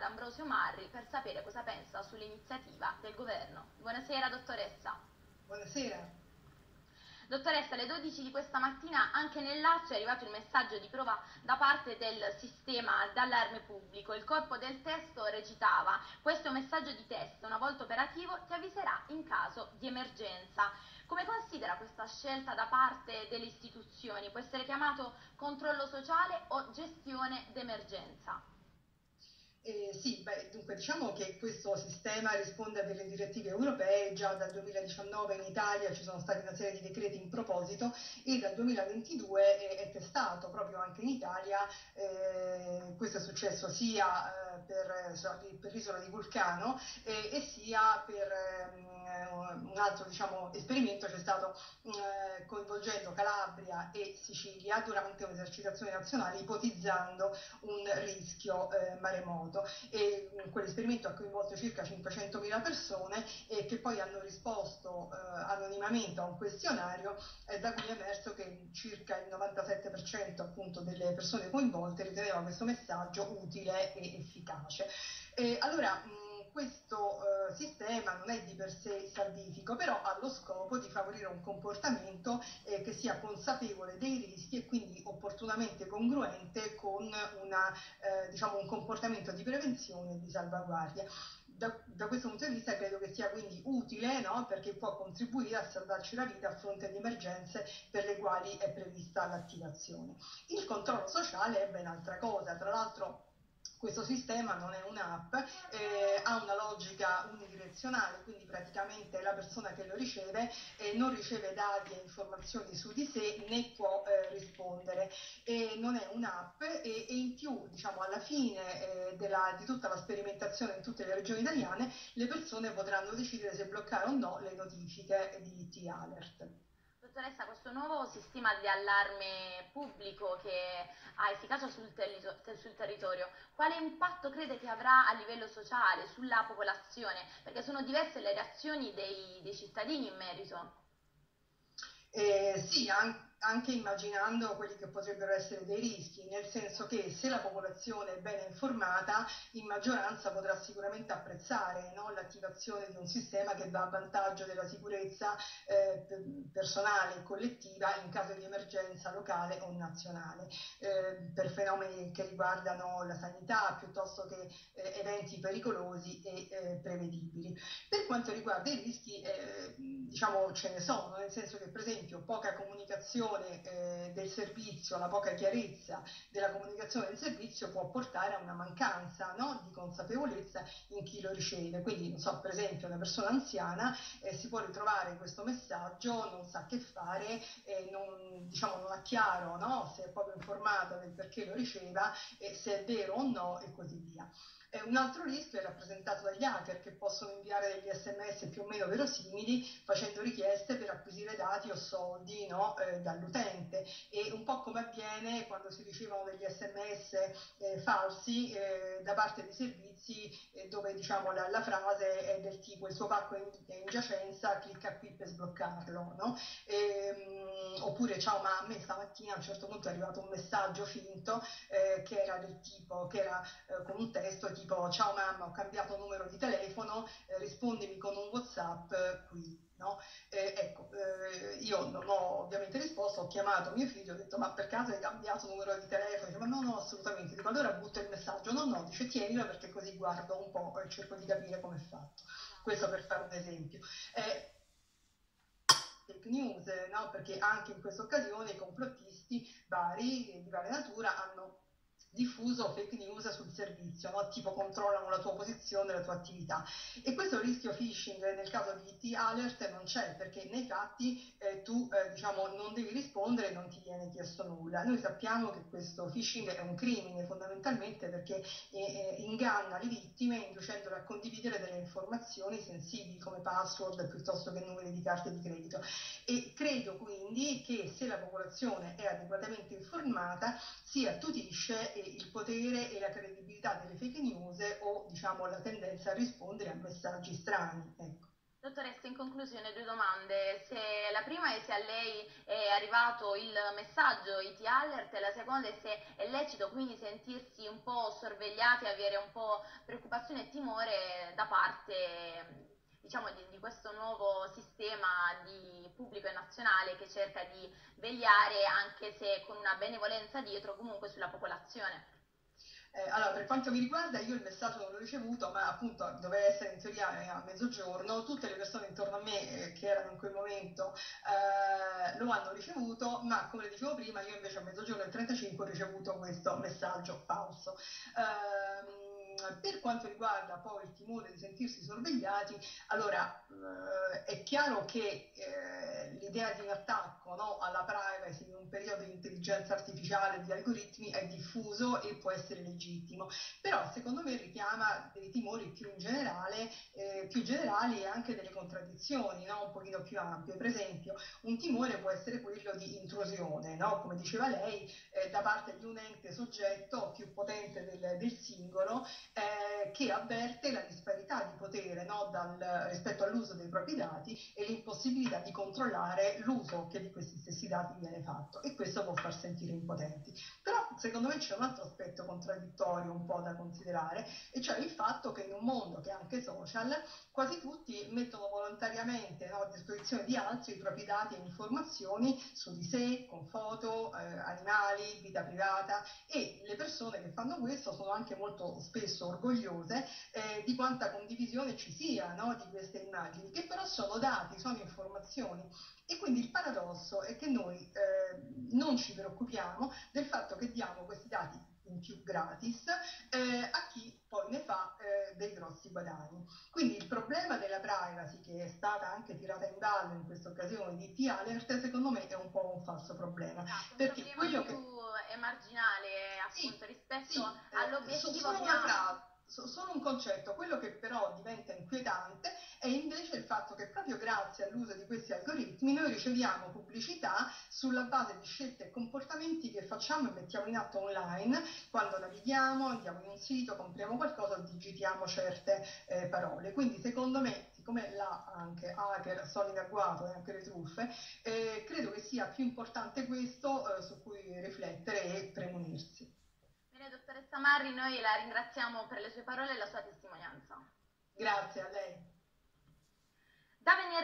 ad Ambrosio Marri per sapere cosa pensa sull'iniziativa del governo. Buonasera dottoressa. Buonasera. Dottoressa, alle 12 di questa mattina anche nel Lazio è arrivato il messaggio di prova da parte del sistema d'allarme pubblico. Il corpo del testo recitava: questo è un messaggio di test, una volta operativo ti avviserà in caso di emergenza. Come considera questa scelta da parte delle istituzioni? Può essere chiamato controllo sociale o gestione d'emergenza? Dunque diciamo che questo sistema risponde a delle direttive europee. Già dal 2019 in Italia ci sono stati una serie di decreti in proposito e dal 2022 è testato proprio anche in Italia. Questo è successo sia per l'isola di Vulcano e sia per un altro esperimento c'è stato coinvolgendo Calabria e Sicilia durante un'esercitazione nazionale, ipotizzando un rischio maremoto. E quell'esperimento ha coinvolto circa 500.000 persone che poi hanno risposto anonimamente a un questionario da cui è emerso che circa il 97% appunto delle persone coinvolte riteneva questo messaggio utile e efficace. Questo sistema non è di per sé salvifico, però ha lo scopo di favorire un comportamento che sia consapevole dei rischi e quindi opportunamente congruente con un comportamento di prevenzione e di salvaguardia. Da questo punto di vista credo che sia quindi utile, no? Perché può contribuire a salvarci la vita a fronte di emergenze per le quali è prevista l'attivazione. Il controllo sociale è ben altra cosa, tra l'altro questo sistema non è un'app, ha una logica unidirezionale, quindi praticamente la persona che lo riceve non riceve dati e informazioni su di sé né può rispondere. Non è un'app e in più, diciamo, alla fine di tutta la sperimentazione in tutte le regioni italiane, le persone potranno decidere se bloccare o no le notifiche di IT Alert. Dottoressa, questo nuovo sistema di allarme pubblico che ha efficacia sul territorio, quale impatto crede che avrà a livello sociale, sulla popolazione? Perché sono diverse le reazioni dei cittadini in merito. Sì, anche immaginando quelli che potrebbero essere dei rischi, nel senso che se la popolazione è ben informata, in maggioranza potrà sicuramente apprezzare, no, l'attivazione di un sistema che va a vantaggio della sicurezza personale e collettiva in caso di emergenza locale o nazionale, per fenomeni che riguardano la sanità piuttosto che eventi pericolosi e prevedibili. Per quanto riguarda i rischi, diciamo ce ne sono, nel senso che per esempio poca comunicazione del servizio, la poca chiarezza della comunicazione del servizio può portare a una mancanza, no, di consapevolezza in chi lo riceve. Quindi, non so, per esempio una persona anziana si può ritrovare questo messaggio, non sa che fare, non ha chiaro, no, se è proprio informata del perché lo riceva, se è vero o no e così via. Un altro rischio è rappresentato dagli hacker che possono inviare degli SMS più o meno verosimili facendo richieste per acquisire dati o soldi, no, dall'utente, e un po' come avviene quando si ricevono degli SMS falsi da parte di servizi dove diciamo la frase è del tipo il suo pacco è in giacenza, clicca qui per sbloccarlo, no? Oppure ciao mamma, stamattina a un certo punto è arrivato un messaggio finto che era del tipo, che era con un testo tipo ciao mamma, ho cambiato numero di telefono, rispondimi con un WhatsApp qui. No? Io non ho ovviamente risposto, ho chiamato mio figlio, ho detto ma per caso hai cambiato numero di telefono? Dice, ma no, assolutamente. Dico allora butto il messaggio, no, dice tienilo perché così guardo un po' e cerco di capire come è fatto. Questo per fare un esempio. Fake news, no? Perché anche in questa occasione i complottisti di varia natura hanno diffuso fake news sul servizio, no? Tipo controllano la tua posizione, la tua attività. E questo rischio phishing nel caso di IT Alert non c'è, perché nei fatti tu non devi rispondere e non ti viene chiesto nulla. Noi sappiamo che questo phishing è un crimine fondamentalmente perché inganna le vittime inducendole a condividere delle informazioni sensibili come password piuttosto che numeri di carte di credito. E credo quindi che se la popolazione è adeguatamente informata si attutisce il potere e la credibilità delle fake news o diciamo la tendenza a rispondere a messaggi strani. Ecco. Dottoressa, in conclusione due domande. Se la prima è se a lei è arrivato il messaggio IT Alert e la seconda è se è lecito quindi sentirsi un po' sorvegliati, avere un po' preoccupazione e timore da parte diciamo di questo nuovo sistema di pubblico e nazionale che cerca di vegliare anche se con una benevolenza dietro comunque sulla popolazione. Allora, per quanto mi riguarda, io il messaggio non l'ho ricevuto, ma appunto doveva essere in teoria a mezzogiorno. Tutte le persone intorno a me che erano in quel momento lo hanno ricevuto, ma come le dicevo prima, io invece a mezzogiorno e 35 ho ricevuto questo messaggio falso. Per quanto riguarda poi il timore di sentirsi sorvegliati, allora è chiaro che l'idea di un attacco, no, alla privacy in un periodo di intelligenza artificiale e di algoritmi è diffuso e può essere legittimo, però secondo me richiama dei timori più generali e anche delle contraddizioni, no, un pochino più ampie. Per esempio, un timore può essere quello di intrusione, no, come diceva lei, da parte di un ente soggetto più potente del singolo, che avverte la disparità di potere, no, rispetto all'uso dei propri dati e l'impossibilità di controllare l'uso che di questi stessi dati viene fatto, e questo può far sentire impotenti. Però secondo me c'è un altro aspetto contraddittorio un po' da considerare, e cioè il fatto che in un mondo che è anche social, quasi tutti mettono volontariamente, no, a disposizione di altri i propri dati e informazioni su di sé, con foto, animali, vita privata, e le persone che fanno questo sono anche molto spesso orgogliose di quanta condivisione ci sia, no, di queste immagini, che però sono dati, sono informazioni. E quindi il paradosso è che noi non ci preoccupiamo del fatto che diamo questi dati in più gratis a chi poi ne fa dei grossi guadagni. Quindi il problema della privacy, che è stata anche tirata in ballo in questa occasione di T-Alert, secondo me è un po' un falso problema. Esatto, un Perché problema quello più che... marginale Sì, appunto rispetto sì, all'obiettivo solo più una ampio. frase, solo un concetto. Quello che però diventa inquietante è invece il fatto che proprio grazie all'uso di questi algoritmi noi riceviamo pubblicità sulla base di scelte e comportamenti che facciamo e mettiamo in atto online quando navighiamo, andiamo in un sito, compriamo qualcosa o digitiamo certe parole. Quindi secondo me, siccome là anche hacker sono in agguato e anche le truffe, credo che sia più importante questo su cui riflettere e premunirsi. Bene, dottoressa Marri, noi la ringraziamo per le sue parole e la sua testimonianza. Grazie a lei. Da venerdì